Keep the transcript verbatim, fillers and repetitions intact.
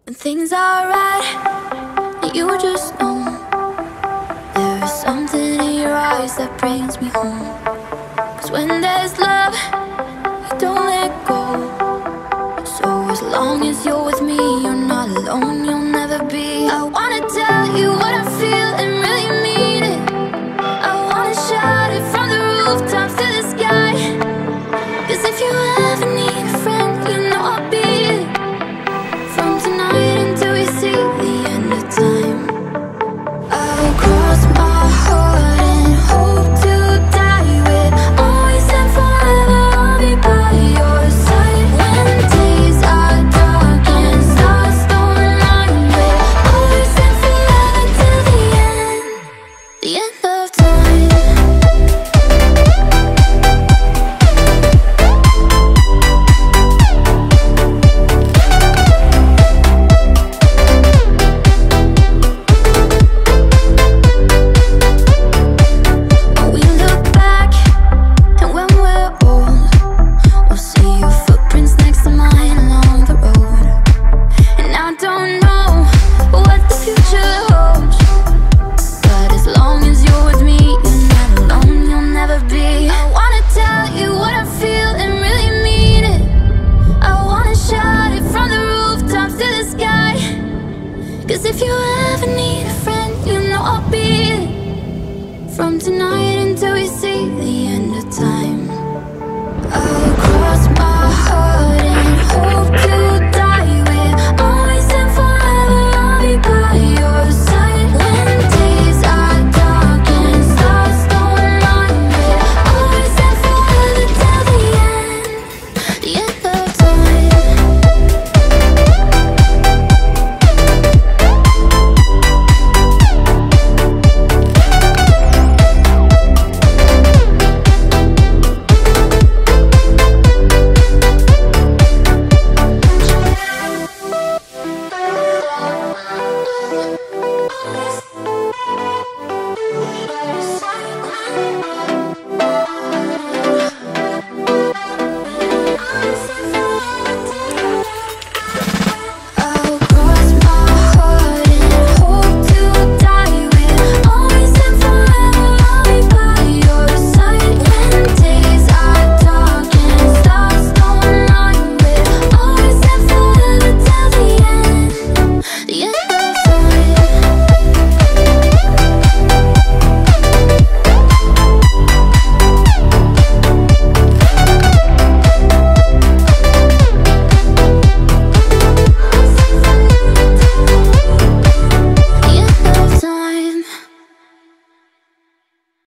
When things are right, you just know there is something in your eyes that brings me home. Cause when there's love, you don't let go. So as long as you're with me, you're not alone, you'll never be. I wanna tell you what I feel and really mean it. I wanna shout it from the rooftops to the sky. Cause if you ever need a friend, you know I'll be it. From tonight until we see the end of time, I'll cross my heart and hope to die with. Always and forever I'll be by your side. When days are dark and stars don't align with. Always and forever till the end, the end of time. When we look back and when we're old, we'll see your footprints next to mine along the road. And I don't know what the future holds, but as long as you're with me, you're not alone, you'll never be. I wanna tell you what I feel and really mean it. I wanna shout it from the rooftops to the sky. Cause if you ever need a friend, you know I'll be it. From tonight